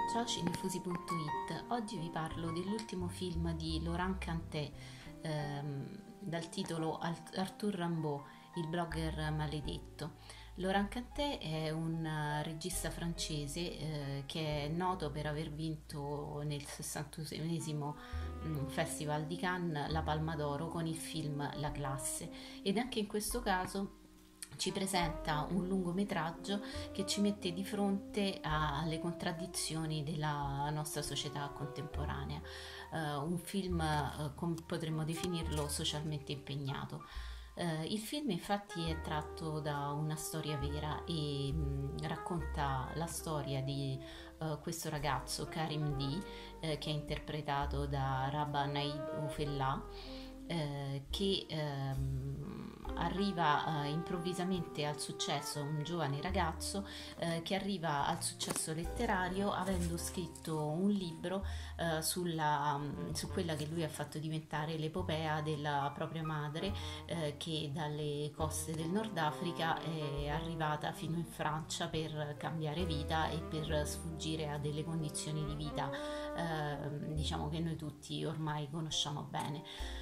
Ciao cinefusi.it, oggi vi parlo dell'ultimo film di Laurent Cantet dal titolo Arthur Rimbaud, il blogger maledetto. Laurent Cantet è un regista francese che è noto per aver vinto nel 61esimo Festival di Cannes la Palma d'Oro con il film La classe, ed anche in questo caso ci presenta un lungometraggio che ci mette di fronte alle contraddizioni della nostra società contemporanea. Un film, come potremmo definirlo, socialmente impegnato. Il film infatti è tratto da una storia vera e racconta la storia di questo ragazzo Karim D, che è interpretato da Rabah Naid Oufella, che arriva improvvisamente al successo, un giovane ragazzo che arriva al successo letterario avendo scritto un libro su quella che lui ha fatto diventare l'epopea della propria madre, che dalle coste del Nord Africa è arrivata fino in Francia per cambiare vita e per sfuggire a delle condizioni di vita diciamo che noi tutti ormai conosciamo bene.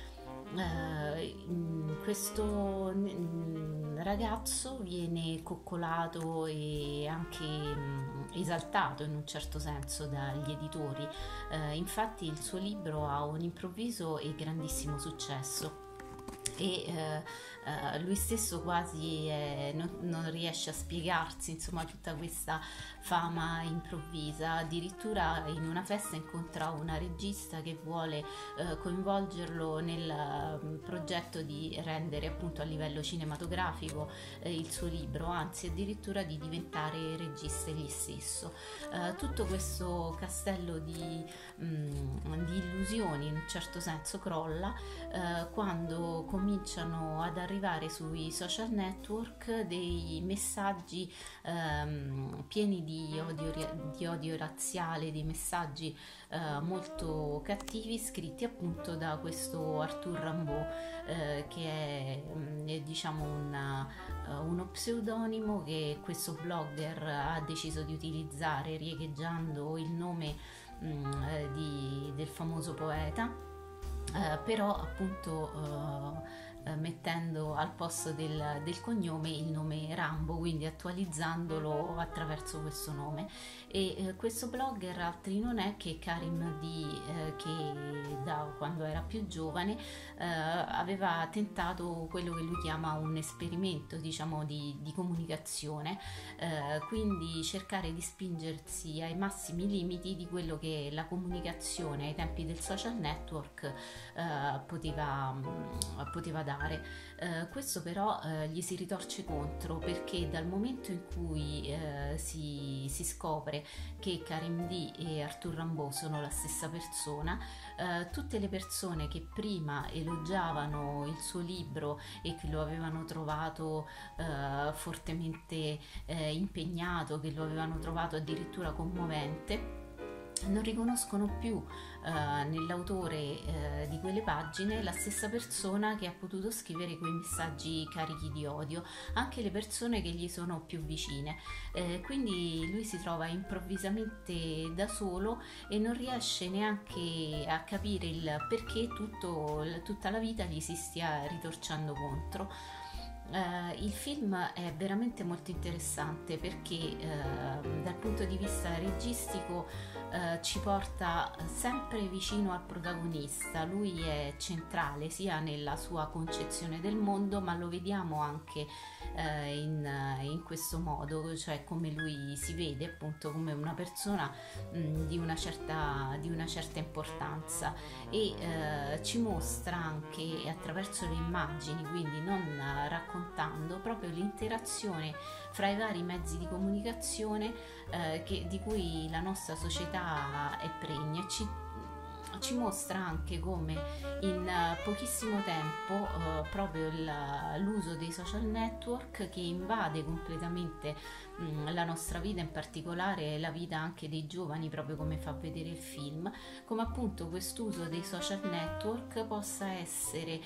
Questo ragazzo viene coccolato e anche esaltato in un certo senso dagli editori. Infatti il suo libro ha un improvviso e grandissimo successo e lui stesso quasi non riesce a spiegarsi, insomma, tutta questa fama improvvisa. Addirittura in una festa incontra una regista che vuole coinvolgerlo nel progetto di rendere appunto a livello cinematografico il suo libro, anzi addirittura di diventare regista egli stesso. Tutto questo castello di illusioni in un certo senso crolla quando cominciano ad arrivare sui social network dei messaggi pieni di odio razziale, dei messaggi molto cattivi scritti appunto da questo Arthur Rimbaud, che è diciamo uno pseudonimo che questo blogger ha deciso di utilizzare riecheggiando il nome del famoso poeta. Però appunto mettendo al posto del cognome il nome Rambo, quindi attualizzandolo attraverso questo nome. E questo blogger altri non è che Karim D, che da quando era più giovane aveva tentato quello che lui chiama un esperimento, diciamo, di comunicazione, quindi cercare di spingersi ai massimi limiti di quello che la comunicazione ai tempi del social network poteva dare. Questo però gli si ritorce contro, perché dal momento in cui si scopre che Karim D e Arthur Rimbaud sono la stessa persona, tutte le persone che prima elogiavano il suo libro e che lo avevano trovato fortemente impegnato, che lo avevano trovato addirittura commovente, non riconoscono più nell'autore di quelle pagine la stessa persona che ha potuto scrivere quei messaggi carichi di odio, anche le persone che gli sono più vicine. Quindi lui si trova improvvisamente da solo e non riesce neanche a capire il perché tutta la vita gli si stia ritorcendo contro. Il film è veramente molto interessante perché dal punto di vista registico ci porta sempre vicino al protagonista. Lui è centrale sia nella sua concezione del mondo, ma lo vediamo anche in questo modo, cioè come lui si vede appunto come una persona di una certa importanza, e ci mostra anche attraverso le immagini, quindi non raccontando, proprio l'interazione fra i vari mezzi di comunicazione di cui la nostra società è pregna. Ci mostra anche come in pochissimo tempo proprio l'uso dei social network, che invade completamente la nostra vita, in particolare la vita anche dei giovani, proprio come fa vedere il film, come appunto quest'uso dei social network possa essere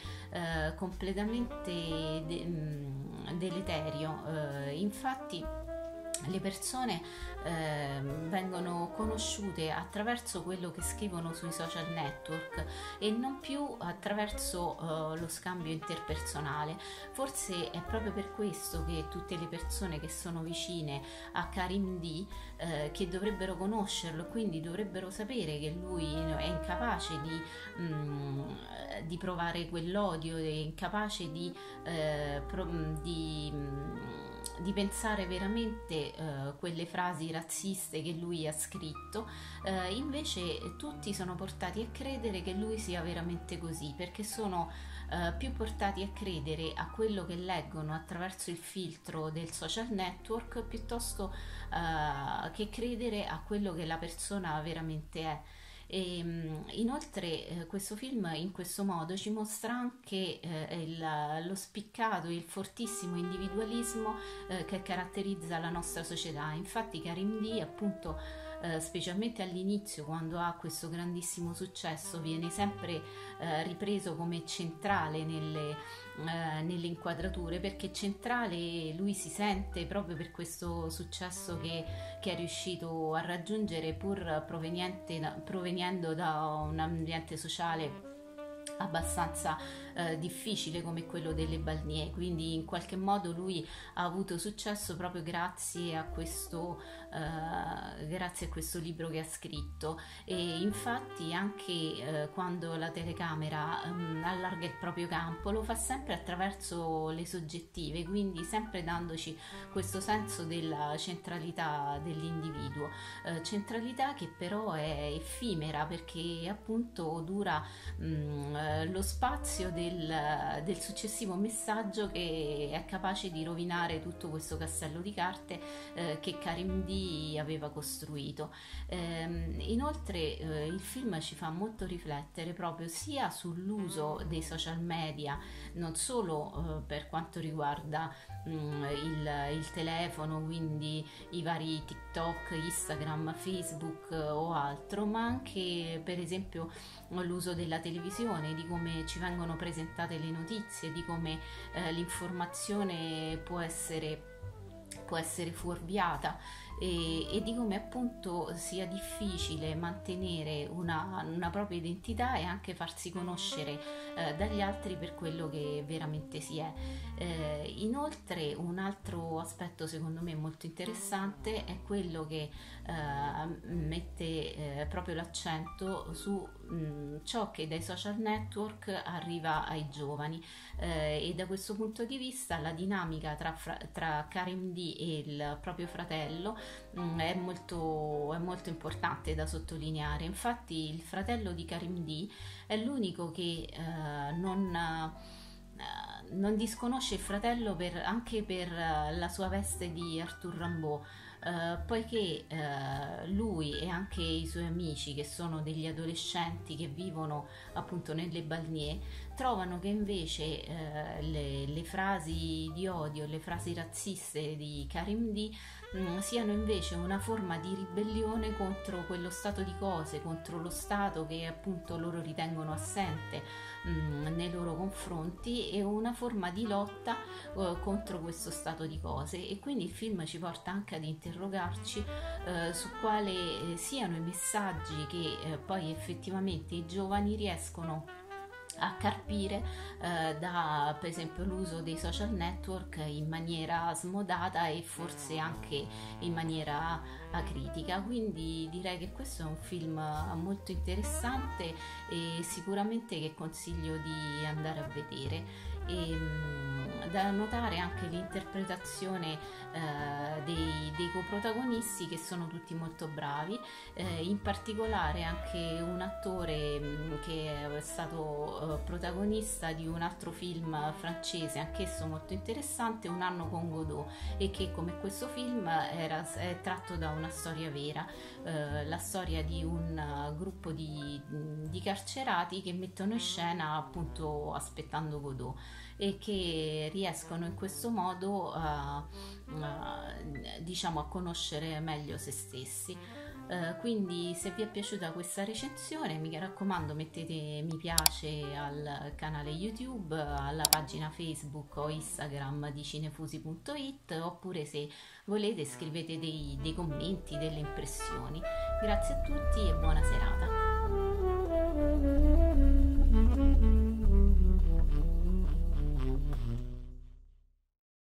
completamente deleterio. Infatti le persone vengono conosciute attraverso quello che scrivono sui social network e non più attraverso lo scambio interpersonale. Forse è proprio per questo che tutte le persone che sono vicine a Karim D, che dovrebbero conoscerlo, quindi dovrebbero sapere che lui è incapace di provare quell'odio, è incapace di pensare veramente quelle frasi razziste che lui ha scritto, invece tutti sono portati a credere che lui sia veramente così, perché sono più portati a credere a quello che leggono attraverso il filtro del social network piuttosto che credere a quello che la persona veramente è. E, inoltre questo film in questo modo ci mostra anche lo spiccato, il fortissimo individualismo che caratterizza la nostra società. Infatti Karim D, appunto, specialmente all'inizio, quando ha questo grandissimo successo, viene sempre ripreso come centrale nelle inquadrature, perché centrale lui si sente proprio per questo successo che è riuscito a raggiungere, pur provenendo da un ambiente sociale abbastanza difficile come quello delle Balnie. Quindi in qualche modo lui ha avuto successo proprio grazie a questo libro che ha scritto. E infatti anche quando la telecamera allarga il proprio campo, lo fa sempre attraverso le soggettive, quindi sempre dandoci questo senso della centralità dell'individuo, centralità che però è effimera, perché appunto dura lo spazio del successivo messaggio, che è capace di rovinare tutto questo castello di carte che Karim D aveva costruito. Inoltre il film ci fa molto riflettere proprio sia sull'uso dei social media, non solo per quanto riguarda il telefono, quindi i vari TikTok, Instagram, Facebook o altro, ma anche per esempio l'uso della televisione, di come ci vengono presentate le notizie, di come l'informazione può essere fuorviata, e di come appunto sia difficile mantenere una propria identità e anche farsi conoscere dagli altri per quello che veramente si è. Inoltre un altro aspetto secondo me molto interessante è quello che mette proprio l'accento su ciò che dai social network arriva ai giovani, e da questo punto di vista la dinamica tra Karim D e il proprio fratello è molto importante da sottolineare. Infatti il fratello di Karim D è l'unico che non disconosce il fratello anche per la sua veste di Arthur Rimbaud, poiché lui e anche i suoi amici, che sono degli adolescenti che vivono appunto nelle Balnie, trovano che invece le frasi di odio, le frasi razziste di Karim D siano invece una forma di ribellione contro quello stato di cose, contro lo Stato che appunto loro ritengono assente nei loro confronti, e una forma di lotta contro questo stato di cose. E quindi il film ci porta anche ad interrogarci su quale siano i messaggi che poi effettivamente i giovani riescono a carpire da per esempio l'uso dei social network in maniera smodata e forse anche in maniera acritica. Quindi direi che questo è un film molto interessante e sicuramente che consiglio di andare a vedere. Da notare anche l'interpretazione dei coprotagonisti, che sono tutti molto bravi, in particolare anche un attore che è stato protagonista di un altro film francese, anch'esso molto interessante, Un anno con Godot, e che come questo film è tratto da una storia vera, la storia di un gruppo di carcerati che mettono in scena appunto Aspettando Godot, e che riescono in questo modo diciamo a conoscere meglio se stessi. Quindi se vi è piaciuta questa recensione, mi raccomando, mettete mi piace al canale YouTube, alla pagina Facebook o Instagram di cinefusi.it, oppure se volete scrivete dei commenti, delle impressioni. Grazie a tutti e buona serata.